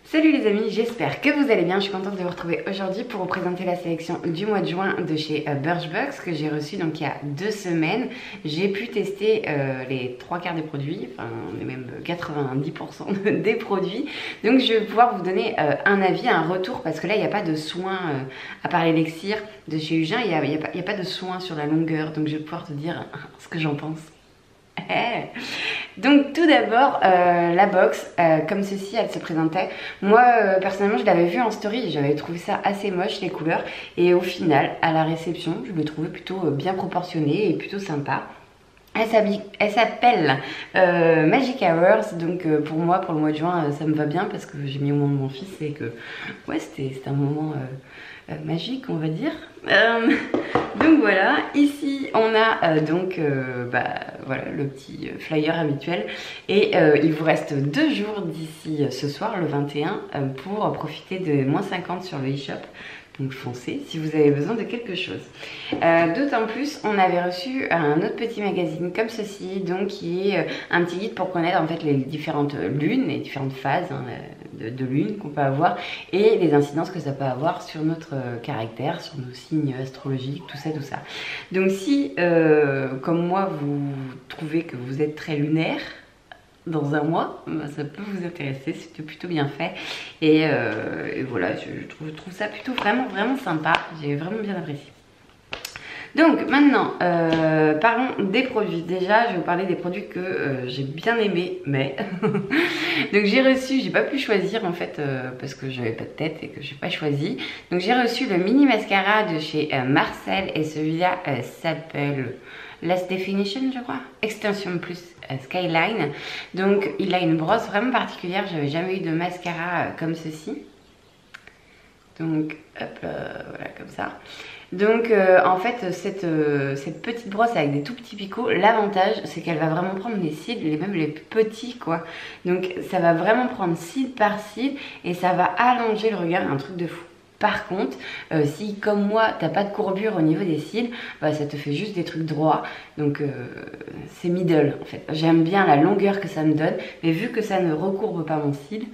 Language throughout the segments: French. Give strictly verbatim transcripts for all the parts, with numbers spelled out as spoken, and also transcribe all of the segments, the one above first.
Salut les amis, j'espère que vous allez bien. Je suis contente de vous retrouver aujourd'hui pour vous présenter la sélection du mois de juin de chez Birchbox que j'ai reçu donc il y a deux semaines. J'ai pu tester euh, les trois quarts des produits, enfin même quatre-vingt-dix pour cent des produits. Donc je vais pouvoir vous donner euh, un avis, un retour parce que là il n'y a pas de soin euh, à part l'élixir de chez Ugin, il n'y a, a, a pas de soin sur la longueur. Donc je vais pouvoir te dire ce que j'en pense. Donc tout d'abord euh, la box euh, comme ceci elle se présentait. Moi euh, personnellement je l'avais vue en story, j'avais trouvé ça assez moche les couleurs et au final à la réception je l'ai trouvé plutôt euh, bien proportionné et plutôt sympa. Elle s'appelle euh, Magic Hours, donc euh, pour moi, pour le mois de juin, euh, ça me va bien parce que j'ai mis au monde mon fils et que ouais, c'était un moment euh, euh, magique, on va dire. Euh, donc voilà, ici on a euh, donc euh, bah, voilà, le petit flyer habituel et euh, il vous reste deux jours d'ici ce soir, le vingt et un, euh, pour profiter de moins cinquante sur le e-shop. Donc foncez si vous avez besoin de quelque chose. Euh, D'autant plus, on avait reçu un autre petit magazine comme ceci, donc qui est un petit guide pour connaître en fait les différentes lunes, les différentes phases hein, de, de lune qu'on peut avoir et les incidences que ça peut avoir sur notre caractère, sur nos signes astrologiques, tout ça, tout ça. Donc si, euh, comme moi, vous trouvez que vous êtes très lunaire, dans un mois, bah, ça peut vous intéresser, c'est plutôt bien fait et, euh, et voilà, je, je, trouve, je trouve ça plutôt vraiment vraiment sympa, j'ai vraiment bien apprécié. Donc maintenant, euh, parlons des produits. Déjà, je vais vous parler des produits que euh, j'ai bien aimés, mais donc j'ai reçu, j'ai pas pu choisir en fait euh, parce que j'avais pas de tête et que j'ai pas choisi. Donc j'ai reçu le mini mascara de chez euh, Marcel et celui-là euh, s'appelle Last Definition, je crois, Extension Plus euh, Skyline. Donc il a une brosse vraiment particulière, j'avais jamais eu de mascara euh, comme ceci. Donc hop là, voilà comme ça. Donc euh, en fait cette, euh, cette petite brosse avec des tout petits picots, l'avantage c'est qu'elle va vraiment prendre les cils, les, même les petits quoi. Donc ça va vraiment prendre cil par cil et ça va allonger le regard, un truc de fou. Par contre, euh, si comme moi t'as pas de courbure au niveau des cils, bah, ça te fait juste des trucs droits. Donc euh, c'est middle en fait. J'aime bien la longueur que ça me donne, mais vu que ça ne recourbe pas mon cil,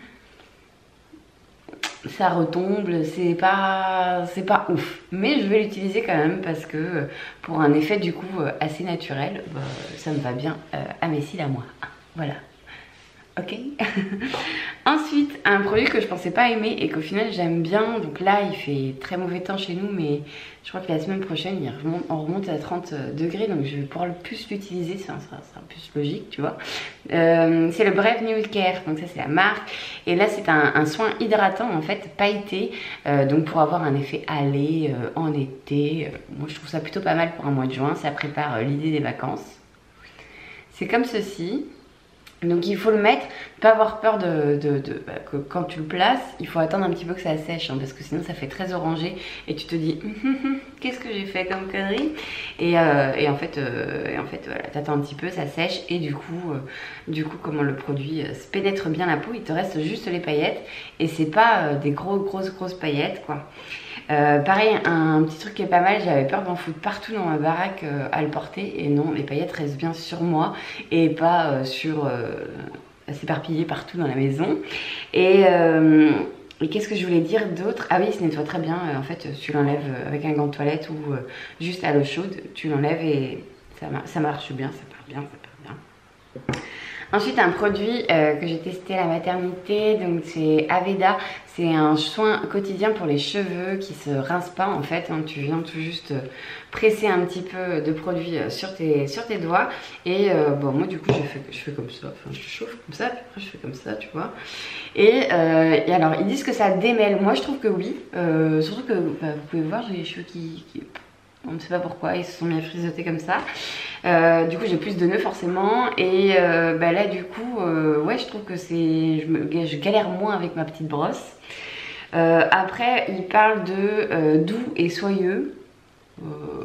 ça retombe, c'est pas c'est pas ouf, mais je vais l'utiliser quand même parce que pour un effet du coup assez naturel, bah, ça me va bien euh, à mes cils à moi. Voilà, ok. Ensuite, un produit que je pensais pas aimer et qu'au final j'aime bien. Donc là il fait très mauvais temps chez nous, mais je crois que la semaine prochaine il remonte, on remonte à trente degrés, donc je vais pouvoir le plus l'utiliser, ça sera, sera plus logique, tu vois. Euh, c'est le Brave New Care, donc ça c'est la marque. Et là c'est un, un soin hydratant en fait, pailleté, euh, donc pour avoir un effet allé euh, en été. Euh, moi je trouve ça plutôt pas mal pour un mois de juin, ça prépare euh, l'idée des vacances. C'est comme ceci. Donc il faut le mettre, pas avoir peur de, de, de bah, que quand tu le places, il faut attendre un petit peu que ça sèche hein, parce que sinon ça fait très orangé et tu te dis qu'est-ce que j'ai fait comme connerie et, euh, et en fait, euh, et en fait voilà, t'attends un petit peu, ça sèche et du coup, euh, du coup comment le produit euh, se pénètre bien la peau, il te reste juste les paillettes et c'est pas euh, des gros grosses grosses paillettes quoi. Euh, pareil, un petit truc qui est pas mal, j'avais peur d'en foutre partout dans ma baraque euh, à le porter et non, les paillettes restent bien sur moi et pas euh, sur euh, s'éparpiller partout dans la maison. Et, euh, et qu'est-ce que je voulais dire d'autre? Ah oui, il se nettoie très bien, euh, en fait tu l'enlèves avec un gant de toilette ou euh, juste à l'eau chaude, tu l'enlèves et ça, ça marche bien, ça part bien, ça part bien. Ensuite, un produit euh, que j'ai testé à la maternité, donc c'est Aveda. C'est un soin quotidien pour les cheveux qui se rincent pas en fait. Hein, tu viens tout juste presser un petit peu de produit sur tes, sur tes doigts. Et euh, bon, moi du coup, je fais, je fais comme ça. Enfin, je chauffe comme ça, puis après je fais comme ça, tu vois. Et, euh, et alors, ils disent que ça démêle. Moi, je trouve que oui. Euh, surtout que bah, vous pouvez voir, j'ai les cheveux qui... qui... On ne sait pas pourquoi, ils se sont bien frisotés comme ça. Euh, du coup, j'ai plus de nœuds forcément. Et euh, bah là, du coup, euh, ouais, je trouve que c'est. Je, me... je galère moins avec ma petite brosse. Euh, après, il parle de euh, doux et soyeux. Euh...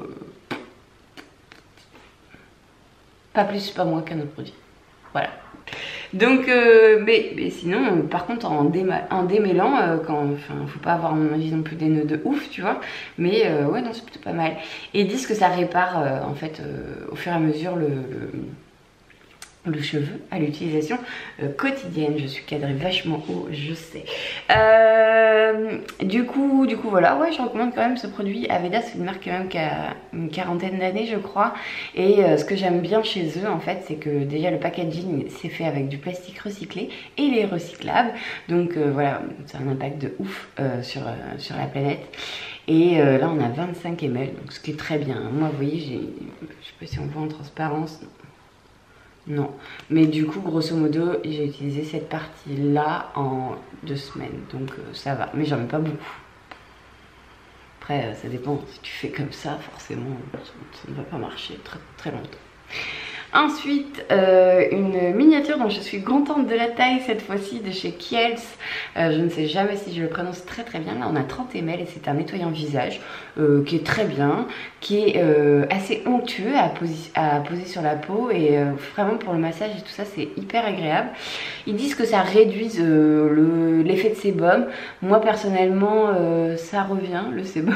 Pas plus, pas moins qu'un autre produit. Voilà. Donc, euh, mais, mais sinon, par contre, en, en démêlant, euh, quand, enfin, faut pas avoir, à mon avis, non plus des nœuds de ouf, tu vois. Mais euh, ouais, non, c'est plutôt pas mal. Et ils disent que ça répare, euh, en fait, euh, au fur et à mesure, le, le, le cheveu à l'utilisation euh, quotidienne. Je suis cadrée vachement haut, je sais. Euh, du coup, du coup voilà, ouais, je recommande quand même ce produit. Aveda, c'est une marque quand même qui a une quarantaine d'années, je crois. Et euh, ce que j'aime bien chez eux, en fait, c'est que déjà le packaging, c'est fait avec du plastique recyclé et il est recyclable. Donc euh, voilà, ça a un impact de ouf euh, sur, euh, sur la planète. Et euh, là, on a vingt-cinq millilitres, donc ce qui est très bien. Moi, vous voyez, j'ai, je sais pas si on voit en transparence. Non, mais du coup, grosso modo, j'ai utilisé cette partie-là en deux semaines, donc euh, ça va. Mais j'en mets pas beaucoup. Après, euh, ça dépend. Si tu fais comme ça, forcément, ça, ça ne va pas marcher très, très longtemps. Ensuite, euh, une miniature dont je suis contente de la taille cette fois-ci, de chez Kiehl's. Euh, je ne sais jamais si je le prononce très très bien. Là, on a trente millilitres et c'est un nettoyant visage euh, qui est très bien, qui est euh, assez onctueux à poser, à poser sur la peau et euh, vraiment pour le massage et tout ça, c'est hyper agréable. Ils disent que ça réduise euh, l'effet de sébum. Moi, personnellement, euh, ça revient, le sébum.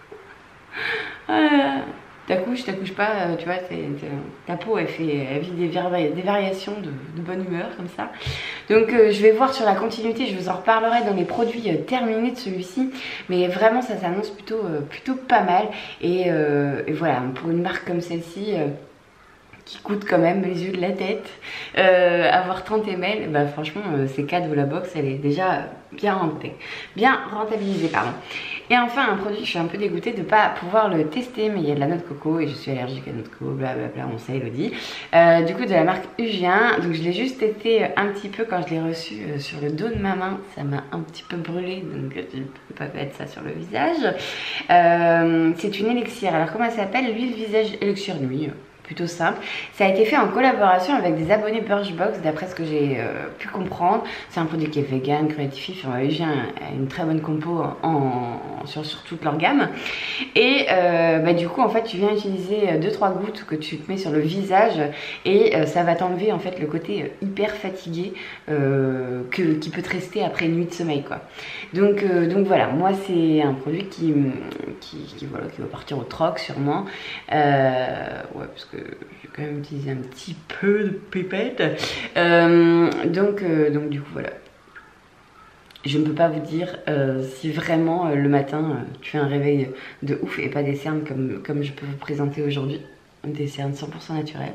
euh, T'accouches, t'accouches pas, tu vois, ta peau elle fait elle vit des, vari des variations de, de bonne humeur comme ça. Donc euh, je vais voir sur la continuité, je vous en reparlerai dans les produits euh, terminés de celui-ci. Mais vraiment ça s'annonce plutôt, euh, plutôt pas mal. Et, euh, et voilà, pour une marque comme celle-ci, euh, qui coûte quand même les yeux de la tête, euh, avoir trente millilitres, bah franchement euh, c'est cadeau, la box elle est déjà bien rentabilisée, bien rentabilisée pardon. Et enfin un produit, je suis un peu dégoûtée de ne pas pouvoir le tester, mais il y a de la noix de coco et je suis allergique à la noix de coco, blablabla, on sait, Elodie. Euh, du coup de la marque Ugien, donc je l'ai juste testé un petit peu quand je l'ai reçu euh, sur le dos de ma main, ça m'a un petit peu brûlé, donc je ne peux pas mettre ça sur le visage. Euh, c'est une élixir, alors comment elle s'appelle? L'huile visage élixir nuit. Plutôt simple. Ça a été fait en collaboration avec des abonnés Birchbox, d'après ce que j'ai euh, pu comprendre. C'est un produit qui est vegan, cruelty-free. Enfin, Ugien a une très bonne compo en, en, sur, sur toute leur gamme. Et euh, bah, du coup, en fait, tu viens utiliser deux trois gouttes que tu te mets sur le visage et euh, ça va t'enlever en fait le côté hyper fatigué euh, que, qui peut te rester après une nuit de sommeil, quoi. Donc, euh, donc voilà, moi c'est un produit qui, qui, qui, voilà, qui va partir au troc sûrement. Euh, ouais, parce que j'ai quand même utilisé un petit peu de pipette. Euh, donc, euh, donc du coup voilà. Je ne peux pas vous dire euh, si vraiment euh, le matin euh, tu fais un réveil de ouf et pas des cernes comme, comme je peux vous présenter aujourd'hui. Des cernes cent pour cent naturelles.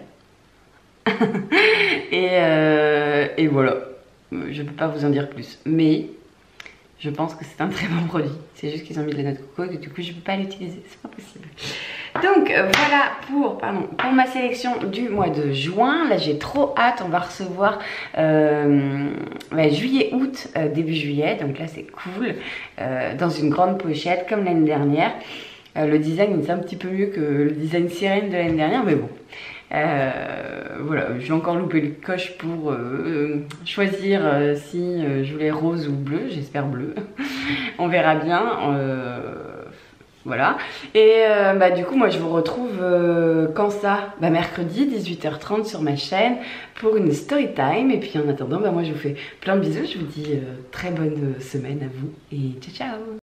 et, euh, et voilà. Je ne peux pas vous en dire plus. Mais je pense que c'est un très bon produit. C'est juste qu'ils ont mis de la noix de coco et que du coup je ne peux pas l'utiliser. C'est pas possible. Donc euh, voilà pour, pardon, pour ma sélection du mois de juin. Là j'ai trop hâte, on va recevoir euh, ouais, juillet-août, euh, début juillet. Donc là c'est cool, euh, dans une grande pochette comme l'année dernière. Euh, le design est un petit peu mieux que le design sirène de l'année dernière, mais bon. Euh, voilà, j'ai encore loupé le coche pour euh, choisir euh, si euh, je voulais rose ou bleu. J'espère bleu, on verra bien. Euh, Voilà, et euh, bah, du coup moi je vous retrouve euh, quand ça, bah, mercredi dix-huit heures trente sur ma chaîne pour une story time. Et puis en attendant, bah, moi je vous fais plein de bisous, je vous dis euh, très bonne semaine à vous et ciao ciao.